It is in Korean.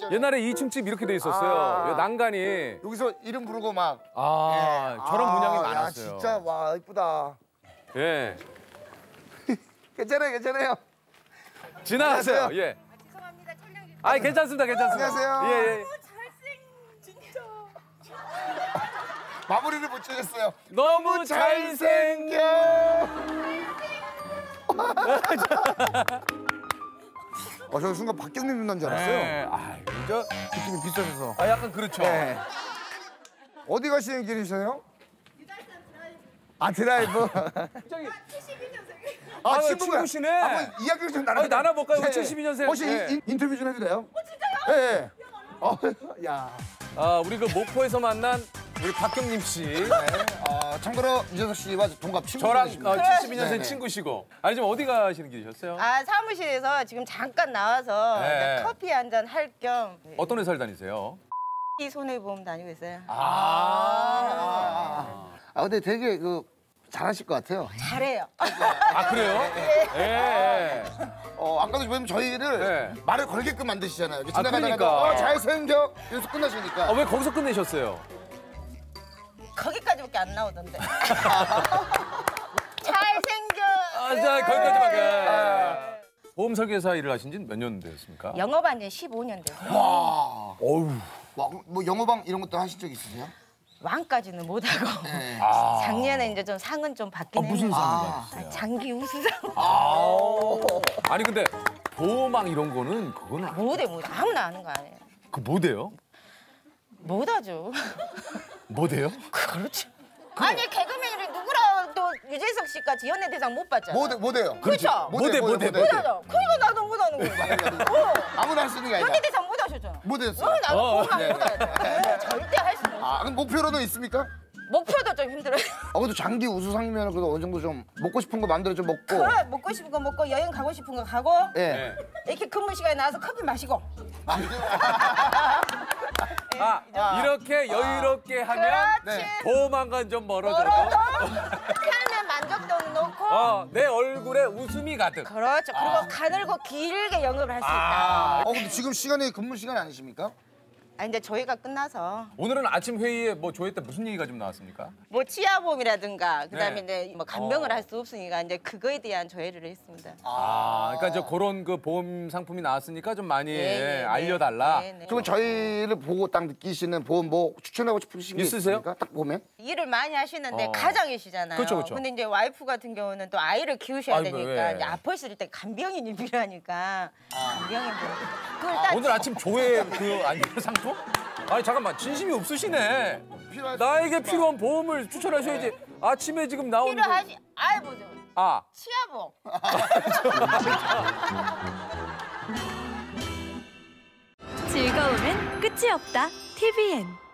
옛날에 2층 집 이렇게 돼 있었어요. 난간이. 여기서 이름 부르고 막. 저런 문양이 많았어요. 야, 진짜 와 이쁘다. 예. 괜찮아요. 지나가세요. 안녕하세요. 예. 죄송합니다. 촬영 중. 괜찮습니다. 안녕하세요. 예. 진짜. 마무리를 못 지었어요. 너무 잘생겨. 저 순간 박경림 누나인 줄 알았어요. 네. 진짜 느낌이 비슷하셔서. 약간 그렇죠. 네. 어디 가시는 길이세요? 드라이브. 저기 72년생. 친구시네. 한번 이야기를 좀 나눠볼까요? 나눠볼까요? 72년생. 혹시 네. 인터뷰 좀 해도 돼요? 진짜요? 네. 야. 우리 그 목포에서 만난 우리 박경림 씨. 참고로 이재석 씨와 동갑 친구분이십니다. 저랑 72년생 네네. 친구시고. 지금 어디 가시는 길이셨어요? 사무실에서 지금 잠깐 나와서 네. 이제 커피 한 잔 할 겸 어떤 회사를 다니세요? 이 손해보험 다니고 있어요. 근데 되게 잘하실 것 같아요. 잘해요. 그래요? 예. 아까도 보면 저희를 네. 말을 걸게끔 만드시잖아요. 지나가다가 그러니까. 잘생겨 이래서 끝나시니까. 왜 거기서 끝내셨어요? 거기까지밖에 안 나오던데. 잘생겨. 자, 거기까지만. 보험 설계사 일을 하신 지 몇 년 되셨습니까? 영업한 지 15년 됐어요. 어우. 뭐 영어방 이런 것도 하신 적 있으세요? 왕까지는 못하고 네. 작년에 이제 좀 상은 좀 받긴 무슨 했는데. 상을 받으세요? 장기 우수상. 아니 근데 보호망 이런 거는 그거는 못해 아무나 아는 거 아니에요. 뭐 돼요? 못하죠. 뭐 돼요? 그렇죠. 아니 개그맨이 누구랑 또 유재석 씨까지 연예대상 못 받잖아. 못해요. 그렇죠. 못해. 못하죠. 그러니까 나도 못하는 거야. 아무나 할 수 있는 게 아니라. 연예대상 못 하셨잖아. 못했어요. 나도 보면 못하죠. 절대 할 수는 없어. 그럼 목표로는 있습니까? 목표도 좀 힘들어요. 그래도 장기 우수상이면 그래도 어느 정도 좀 먹고 싶은 거 만들어 좀 먹고. 그래 먹고 싶은 거 먹고 여행 가고 싶은 거 가고 예. 이렇게 근무 시간에 나와서 커피 마시고. 이렇게 여유롭게 하면 그렇지. 보호망간 좀 멀어져도 삶의 만족도는 높고. 내 얼굴에 웃음이 가득. 그렇죠. 그리고 가늘고 길게 영업을 할 수 있다. 근데 지금 시간이 근무 시간 아니십니까? 이제 저희가 끝나서 오늘은 아침 회의에 뭐 조회 때 무슨 얘기가 좀 나왔습니까? 뭐 치아보험이라든가 그다음에 네. 이제 뭐 간병을 할 수 없으니까 이제 그거에 대한 조회를 했습니다. 그러니까 이제 그런 그 보험 상품이 나왔으니까 좀 많이 네. 알려달라. 그러면 저희를 보고 딱 느끼시는 보험 뭐 추천하고 싶으신 게 있으세요? 있습니까? 딱 보면. 일을 많이 하시는데 어. 가장이시잖아요. 그렇죠. 근데 이제 와이프 같은 경우는 또 아이를 키우셔야 아이고, 되니까 왜? 이제 아팠을 때 간병인이 필요하니까 간병인 그걸 딱 오늘 아침 조회 아니에요 상품? 아니 잠깐만 진심이 없으시네. 필요할 나에게 필요한 보험을 추천하셔야지. 아침에 지금 나오는 필요하시. 아이 보죠. 치아보험. 즐거움엔 끝이 없다. TVN